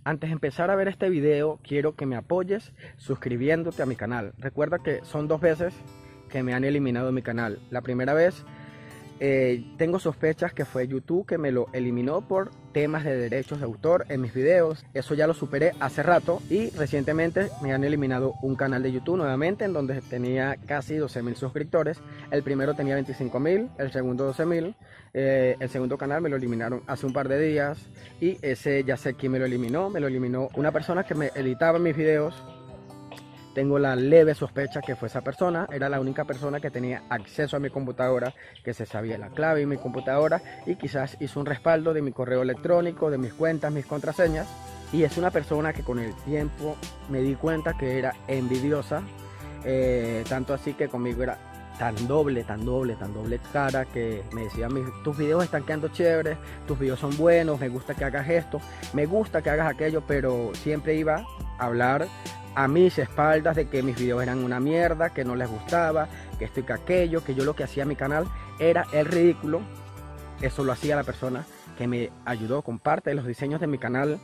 Antes de empezar a ver este video, quiero que me apoyes suscribiéndote a mi canal. Recuerda que son 2 veces que me han eliminado de mi canal. La primera vez, tengo sospechas que fue YouTube que me lo eliminó por temas de derechos de autor en mis videos. Eso ya lo superé hace rato y recientemente me han eliminado un canal de YouTube nuevamente en donde tenía casi 12.000 suscriptores. El primero tenía 25.000, el segundo 12.000. El segundo canal me lo eliminaron hace un par de días y ese ya sé quién me lo eliminó. Me lo eliminó una persona que me editaba mis videos. Tengo la leve sospecha que fue esa persona. Era la única persona que tenía acceso a mi computadora, que se sabía la clave de mi computadora y quizás hizo un respaldo de mi correo electrónico, de mis cuentas, mis contraseñas. Y es una persona que con el tiempo me di cuenta que era envidiosa, tanto así que conmigo era tan doble cara, que me decía: tus videos están quedando chéveres, tus videos son buenos, me gusta que hagas esto, me gusta que hagas aquello, pero siempre iba a hablar a mis espaldas de que mis videos eran una mierda, que no les gustaba, que esto y que aquello, que yo lo que hacía en mi canal era el ridículo. Eso lo hacía la persona que me ayudó con parte de los diseños de mi canal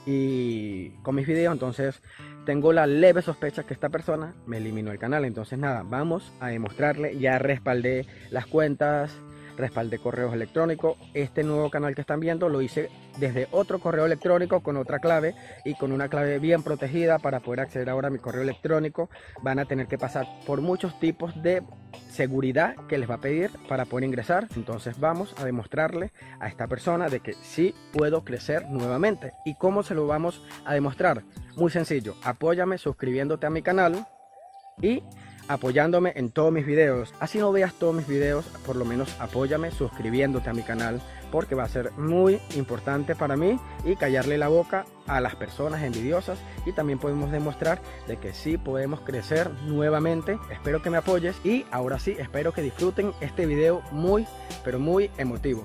y con mis videos. Entonces tengo la leve sospecha que esta persona me eliminó el canal. Entonces nada, vamos a demostrarle. Ya respaldé las cuentas, respaldé correos electrónicos. Este nuevo canal que están viendo lo hice desde otro correo electrónico con otra clave y con una clave bien protegida. Para poder acceder ahora a mi correo electrónico van a tener que pasar por muchos tipos de seguridad que les va a pedir para poder ingresar. Entonces vamos a demostrarle a esta persona de que sí puedo crecer nuevamente. ¿Y cómo se lo vamos a demostrar? Muy sencillo: apóyame suscribiéndote a mi canal y apoyándome en todos mis videos. Así no veas todos mis videos, por lo menos apóyame suscribiéndote a mi canal, porque va a ser muy importante para mí y callarle la boca a las personas envidiosas. Y también podemos demostrar de que sí podemos crecer nuevamente. Espero que me apoyes y ahora sí, espero que disfruten este video muy, pero muy emotivo.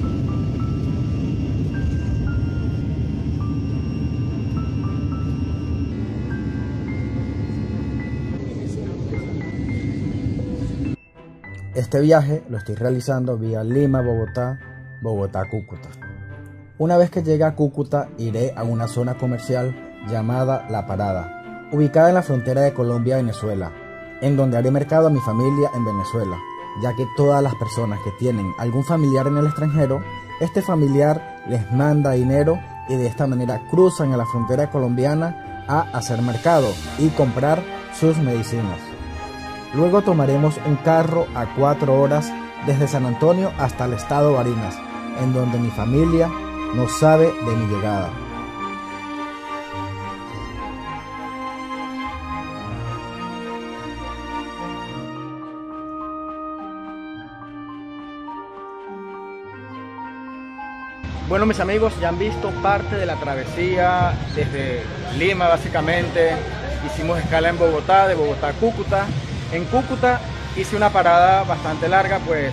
Este viaje lo estoy realizando vía Lima, Bogotá, Bogotá, Cúcuta. Una vez que llegue a Cúcuta, iré a una zona comercial llamada La Parada, ubicada en la frontera de Colombia-Venezuela, en donde haré mercado a mi familia en Venezuela, ya que todas las personas que tienen algún familiar en el extranjero, este familiar les manda dinero y de esta manera cruzan a la frontera colombiana a hacer mercado y comprar sus medicinas. Luego tomaremos un carro a 4 horas desde San Antonio hasta el estado Barinas, en donde mi familia no sabe de mi llegada. Bueno, mis amigos, ya han visto parte de la travesía desde Lima. Básicamente hicimos escala en Bogotá, de Bogotá a Cúcuta. En Cúcuta hice una parada bastante larga, pues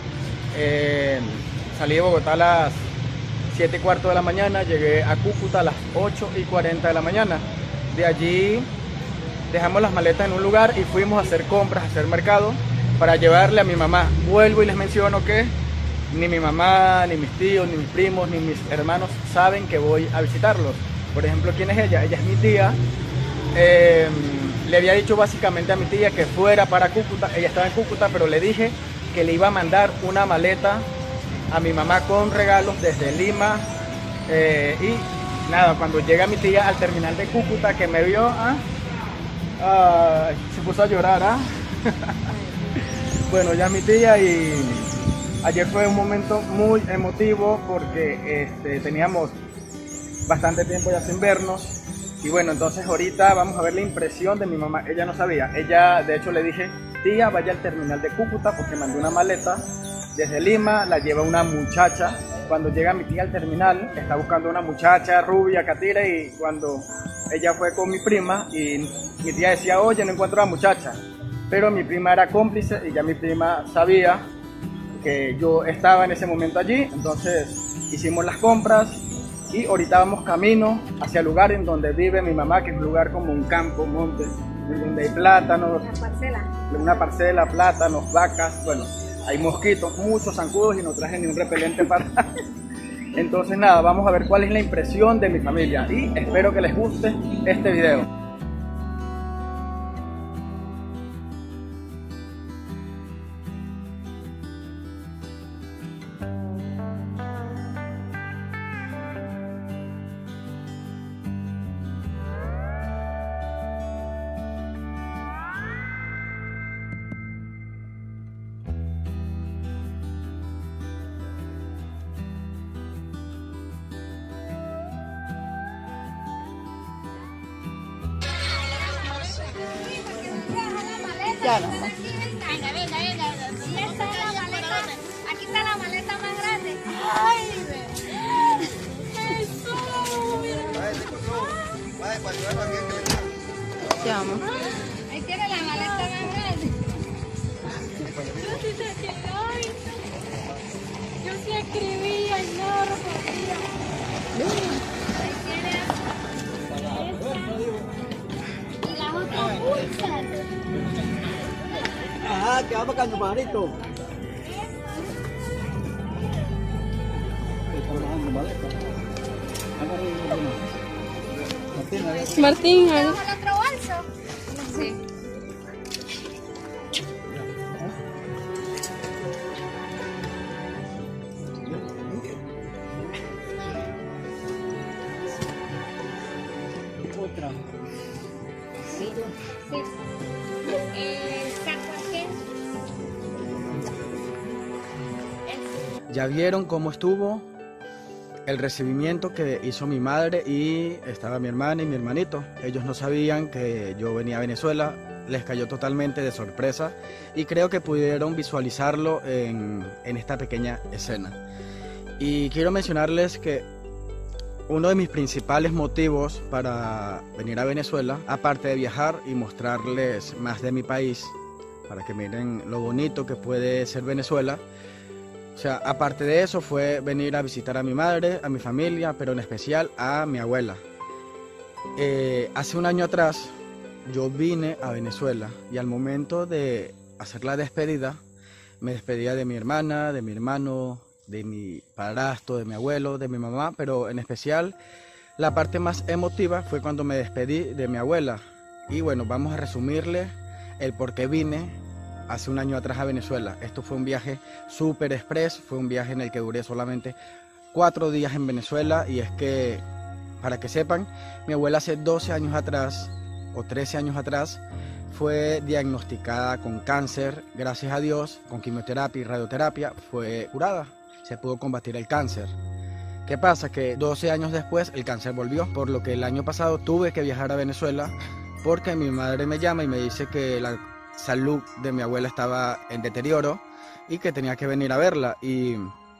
salí de Bogotá a las 7:15 de la mañana, llegué a Cúcuta a las 8:40 de la mañana. De allí dejamos las maletas en un lugar y fuimos a hacer compras, a hacer mercado para llevarle a mi mamá. Vuelvo y les menciono que ni mi mamá, ni mis tíos, ni mis primos, ni mis hermanos saben que voy a visitarlos. Por ejemplo, ¿quién es ella? Ella es mi tía. Le había dicho básicamente a mi tía que fuera para Cúcuta. Ella estaba en Cúcuta, pero le dije que le iba a mandar una maleta a mi mamá con regalos desde Lima. Y nada, cuando llega mi tía al terminal de Cúcuta, que me vio, se puso a llorar. Bueno, ya mi tía, y ayer fue un momento muy emotivo porque teníamos bastante tiempo ya sin vernos. Y bueno, entonces ahorita vamos a ver la impresión de mi mamá. Ella no sabía. Ella, de hecho, le dije: tía, vaya al terminal de Cúcuta, porque mandé una maleta desde Lima, la lleva una muchacha. Cuando llega mi tía al terminal, está buscando una muchacha rubia, catira, y cuando ella fue con mi prima, y mi tía decía: oye, no encuentro a la muchacha. Pero mi prima era cómplice y ya mi prima sabía que yo estaba en ese momento allí. Entonces hicimos las compras. Y ahorita vamos camino hacia el lugar en donde vive mi mamá, que es un lugar como un campo, un monte, donde hay plátanos, una parcela, plátanos, vacas. Bueno, hay mosquitos, muchos zancudos, y no traje ni un repelente para Entonces nada, vamos a ver cuál es la impresión de mi familia y espero que les guste este video. Ya no. Venga. Aquí está la maleta más grande. ¡Ay! ¡Jesús! Ya vamos. Ahí tiene la maleta más grande. Ay, yo sí escribí, ay no, ahí tiene esta. Y las otras bolsas. Ajá, que va para Caño Pajarito. Martín, ¿Tenemos el otro bolso? Sí. Otra. Sí. ¿Saco aquí? Ya vieron cómo estuvo el recibimiento que hizo mi madre y estaba mi hermana y mi hermanito. Ellos no sabían que yo venía a Venezuela, les cayó totalmente de sorpresa y creo que pudieron visualizarlo en esta pequeña escena. Y quiero mencionarles que uno de mis principales motivos para venir a Venezuela, aparte de viajar y mostrarles más de mi país, para que miren lo bonito que puede ser Venezuela, o sea, aparte de eso fue venir a visitar a mi madre, a mi familia, pero en especial a mi abuela. Hace un año atrás yo vine a Venezuela y al momento de hacer la despedida, me despedía de mi hermana, de mi hermano, de mi padrastro, de mi abuelo, de mi mamá, pero en especial la parte más emotiva fue cuando me despedí de mi abuela. Y bueno, vamos a resumirle el por qué vine hace un año atrás a Venezuela. Esto fue un viaje súper express, fue un viaje en el que duré solamente 4 días en Venezuela y es que, para que sepan, mi abuela hace 12 años atrás o 13 años atrás fue diagnosticada con cáncer, gracias a Dios, con quimioterapia y radioterapia fue curada, se pudo combatir el cáncer. ¿Qué pasa? Que 12 años después el cáncer volvió, por lo que el año pasado tuve que viajar a Venezuela porque mi madre me llama y me dice que la salud de mi abuela estaba en deterioro y que tenía que venir a verla. Y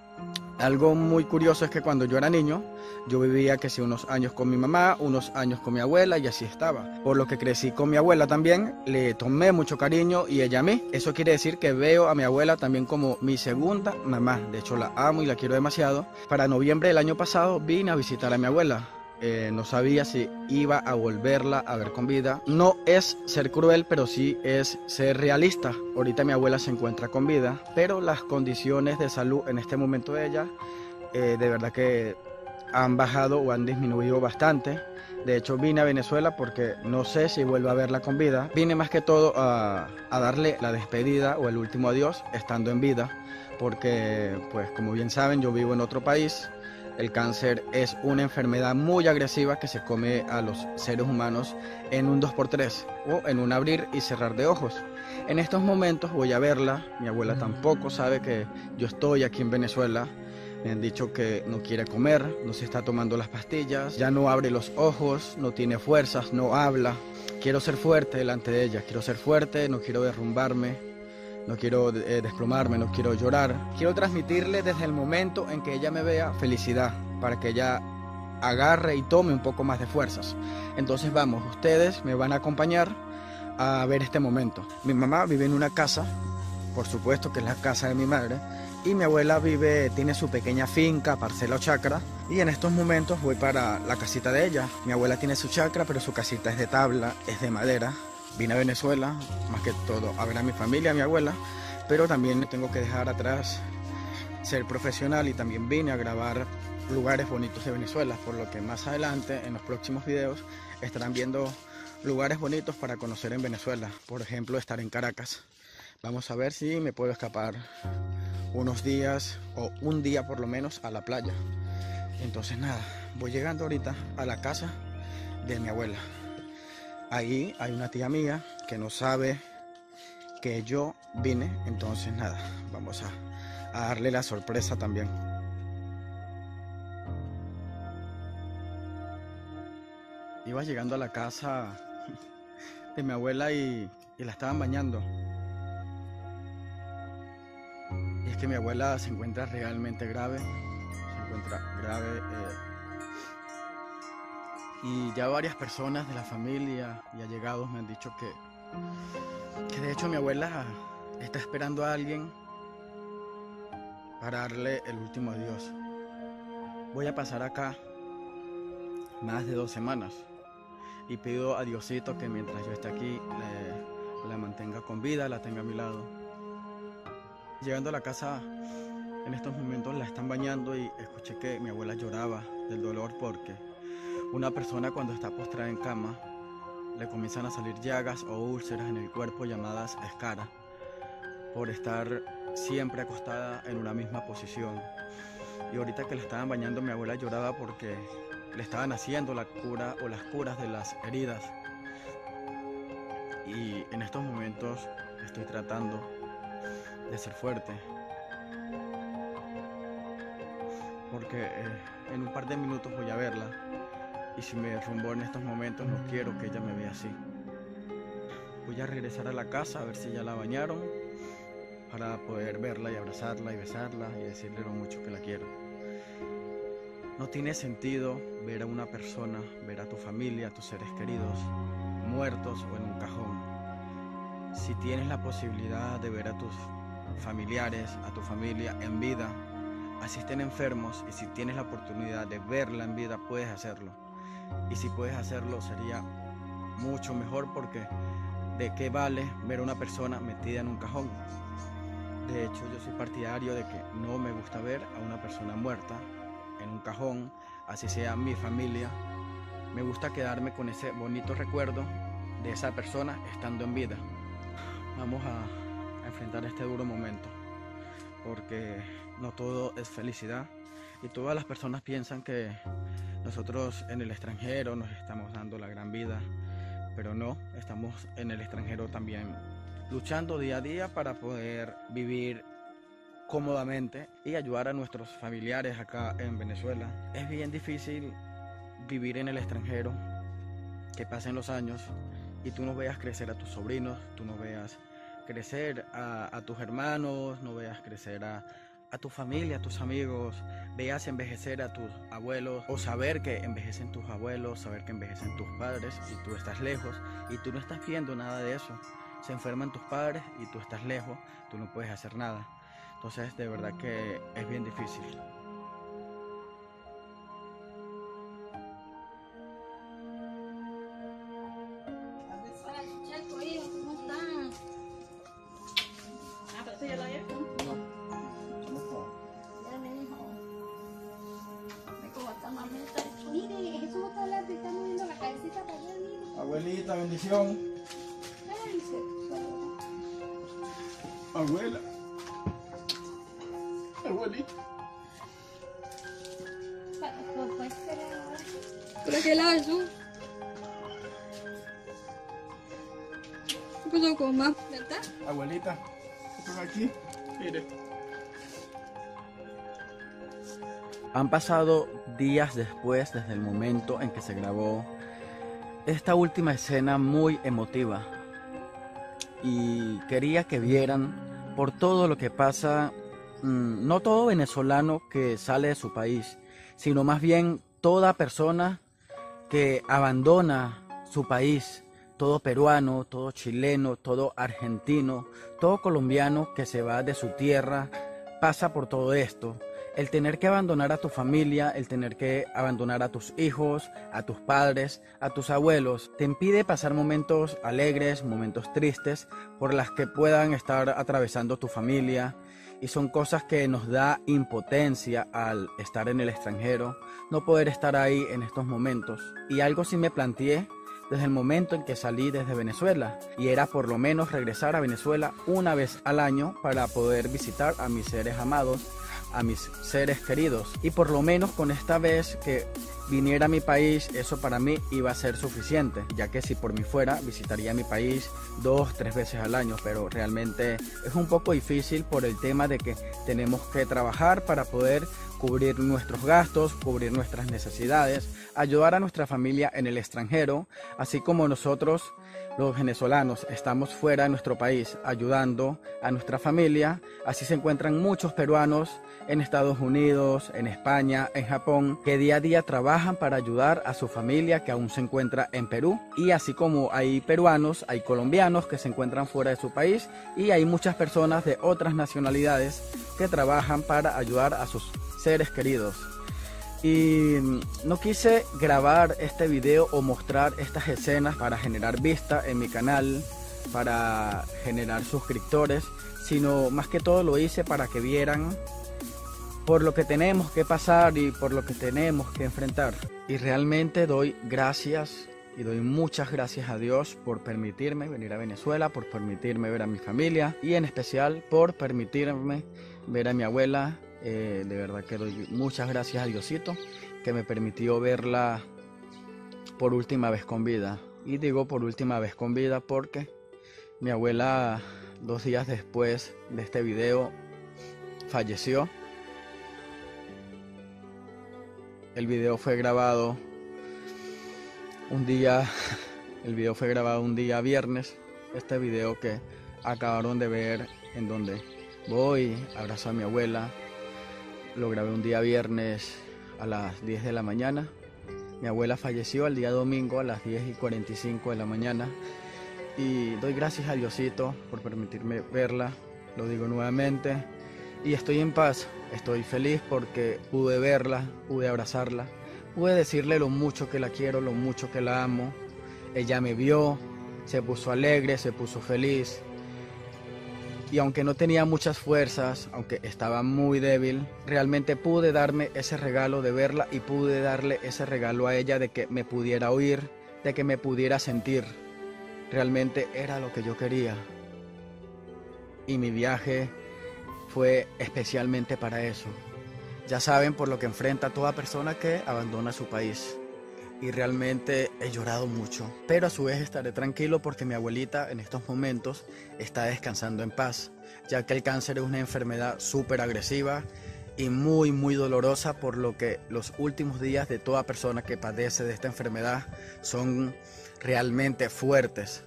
algo muy curioso es que cuando yo era niño, yo vivía que sí unos años con mi mamá, unos años con mi abuela y así estaba. Por lo que crecí con mi abuela también, le tomé mucho cariño y ella a mí. Eso quiere decir que veo a mi abuela también como mi segunda mamá. De hecho la amo y la quiero demasiado. Para noviembre del año pasado vine a visitar a mi abuela. No sabía si iba a volverla a ver con vida. No es ser cruel, pero sí es ser realista. Ahorita mi abuela se encuentra con vida, pero las condiciones de salud en este momento de ella, de verdad que han bajado o han disminuido bastante. De hecho vine a Venezuela porque no sé si vuelvo a verla con vida. Vine más que todo a darle la despedida o el último adiós estando en vida, porque pues como bien saben yo vivo en otro país. El cáncer es una enfermedad muy agresiva que se come a los seres humanos en un 2x3 o en un abrir y cerrar de ojos. En estos momentos voy a verla, mi abuela tampoco sabe que yo estoy aquí en Venezuela. Me han dicho que no quiere comer, no se está tomando las pastillas, ya no abre los ojos, no tiene fuerzas, no habla. Quiero ser fuerte delante de ella, quiero ser fuerte, no quiero derrumbarme. No quiero desplomarme, no quiero llorar. Quiero transmitirle desde el momento en que ella me vea felicidad, para que ella agarre y tome un poco más de fuerzas. Entonces vamos, ustedes me van a acompañar a ver este momento. Mi mamá vive en una casa, por supuesto que es la casa de mi madre, y mi abuela tiene su pequeña finca, parcela o chacra, y en estos momentos voy para la casita de ella. Mi abuela tiene su chacra, pero su casita es de tabla, es de madera. Vine a Venezuela, más que todo, a ver a mi familia, a mi abuela, pero también tengo que dejar atrás ser profesional y también vine a grabar lugares bonitos de Venezuela, por lo que más adelante en los próximos videos estarán viendo lugares bonitos para conocer en Venezuela. Por ejemplo, estar en Caracas. Vamos a ver si me puedo escapar unos días o un día por lo menos a la playa. Entonces nada, voy llegando ahorita a la casa de mi abuela. Ahí hay una tía mía que no sabe que yo vine, entonces nada, vamos a darle la sorpresa también. Iba llegando a la casa de mi abuela y la estaban bañando. Y es que mi abuela se encuentra realmente grave, y ya varias personas de la familia y allegados me han dicho que de hecho mi abuela está esperando a alguien para darle el último adiós. Voy a pasar acá más de 2 semanas y pido a Diosito que mientras yo esté aquí la mantenga con vida, la tenga a mi lado. Llegando a la casa en estos momentos la están bañando y escuché que mi abuela lloraba del dolor porque una persona cuando está postrada en cama le comienzan a salir llagas o úlceras en el cuerpo llamadas escaras por estar siempre acostada en una misma posición. Y ahorita que la estaban bañando mi abuela lloraba porque le estaban haciendo la cura o las curas de las heridas. Y en estos momentos estoy tratando de ser fuerte porque en un par de minutos voy a verla. Y si me derrumbo en estos momentos, no quiero que ella me vea así. Voy a regresar a la casa a ver si ya la bañaron para poder verla y abrazarla y besarla y decirle lo mucho que la quiero. No tiene sentido ver a una persona, ver a tu familia, a tus seres queridos, muertos o en un cajón. Si tienes la posibilidad de ver a tus familiares, a tu familia en vida, así estén enfermos, y si tienes la oportunidad de verla en vida, puedes hacerlo. Y si puedes hacerlo sería mucho mejor, porque ¿de qué vale ver a una persona metida en un cajón? De hecho, yo soy partidario de que no me gusta ver a una persona muerta en un cajón, así sea mi familia. Me gusta quedarme con ese bonito recuerdo de esa persona estando en vida. Vamos a enfrentar este duro momento, porque no todo es felicidad y todas las personas piensan que nosotros en el extranjero nos estamos dando la gran vida, pero no, estamos en el extranjero también luchando día a día para poder vivir cómodamente y ayudar a nuestros familiares acá en Venezuela. Es bien difícil vivir en el extranjero, que pasen los años y tú no veas crecer a tus sobrinos, tú no veas crecer a tus hermanos, no veas crecer a tu familia, a tus amigos, veas envejecer a tus abuelos, o saber que envejecen tus abuelos, saber que envejecen tus padres y tú estás lejos y tú no estás viendo nada de eso. Se enferman tus padres y tú estás lejos, tú no puedes hacer nada. Entonces, de verdad que es bien difícil. Mire, Jesús está hablando y está moviendo la cabecita para allá, mire. Abuelita, bendición. Abuela. Abuelita. ¿Por qué lado Jesús? ¿Qué pasó con mamá? ¿Verdad? Abuelita, ¿estás aquí? Mire. Han pasado días después desde el momento en que se grabó esta última escena muy emotiva. Y quería que vieran por todo lo que pasa, no todo venezolano que sale de su país, sino más bien toda persona que abandona su país, todo peruano, todo chileno, todo argentino, todo colombiano que se va de su tierra, pasa por todo esto. El tener que abandonar a tu familia, el tener que abandonar a tus hijos, a tus padres, a tus abuelos, te impide pasar momentos alegres, momentos tristes, por las que puedan estar atravesando tu familia. y son cosas que nos da impotencia al estar en el extranjero, no poder estar ahí en estos momentos. Y algo sí me planteé desde el momento en que salí desde Venezuela, y era por lo menos regresar a Venezuela una vez al año para poder visitar a mis seres amados, a mis seres queridos, y por lo menos con esta vez que viniera a mi país, eso para mí iba a ser suficiente, ya que si por mí fuera visitaría mi país 2, 3 veces al año, pero realmente es un poco difícil por el tema de que tenemos que trabajar para poder cubrir nuestros gastos, cubrir nuestras necesidades, ayudar a nuestra familia en el extranjero, así como nosotros los venezolanos estamos fuera de nuestro país ayudando a nuestra familia. Así se encuentran muchos peruanos en Estados Unidos, en España, en Japón, que día a día trabajan para ayudar a su familia que aún se encuentra en Perú. Y así como hay peruanos, hay colombianos que se encuentran fuera de su país, y hay muchas personas de otras nacionalidades que trabajan para ayudar a sus seres queridos. Y no quise grabar este video o mostrar estas escenas para generar vista en mi canal, para generar suscriptores, sino más que todo lo hice para que vieran por lo que tenemos que pasar y por lo que tenemos que enfrentar. Y realmente doy gracias y doy muchas gracias a Dios por permitirme venir a Venezuela, por permitirme ver a mi familia y en especial por permitirme ver a mi abuela. De verdad que doy muchas gracias a Diosito que me permitió verla por última vez con vida. Y digo por última vez con vida porque mi abuela 2 días después de este video falleció. El video fue grabado un día viernes. Este video que acabaron de ver, en donde voy, abrazo a mi abuela, lo grabé un día viernes a las 10 de la mañana. Mi abuela falleció el día domingo a las 10:45 de la mañana. Y doy gracias a Diosito por permitirme verla, lo digo nuevamente. Y estoy en paz, estoy feliz porque pude verla, pude abrazarla, pude decirle lo mucho que la quiero, lo mucho que la amo. Ella me vio, se puso alegre, se puso feliz. Y aunque no tenía muchas fuerzas, aunque estaba muy débil, realmente pude darme ese regalo de verla y pude darle ese regalo a ella de que me pudiera oír, de que me pudiera sentir. Realmente era lo que yo quería. Y mi viaje fue especialmente para eso. Ya saben por lo que enfrenta toda persona que abandona su país. Y realmente he llorado mucho, pero a su vez estaré tranquilo porque mi abuelita en estos momentos está descansando en paz, ya que el cáncer es una enfermedad súper agresiva y muy dolorosa, por lo que los últimos días de toda persona que padece de esta enfermedad son realmente fuertes,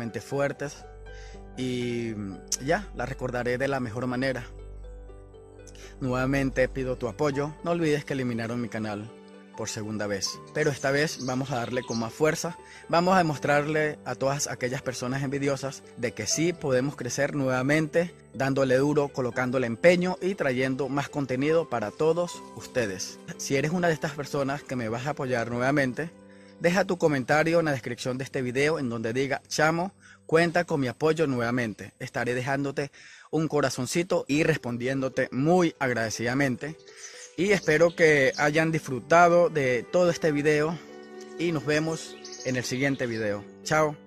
y ya, la recordaré de la mejor manera. Nuevamente pido tu apoyo, no olvides que eliminaron mi canal por segunda vez, pero esta vez vamos a darle con más fuerza, vamos a demostrarle a todas aquellas personas envidiosas de que sí podemos crecer nuevamente, dándole duro, colocándole empeño y trayendo más contenido para todos ustedes. Si eres una de estas personas que me vas a apoyar nuevamente, deja tu comentario en la descripción de este video en donde diga: Chamo, cuenta con mi apoyo nuevamente. Estaré dejándote un corazoncito y respondiéndote muy agradecidamente. Y espero que hayan disfrutado de todo este video y nos vemos en el siguiente video. Chao.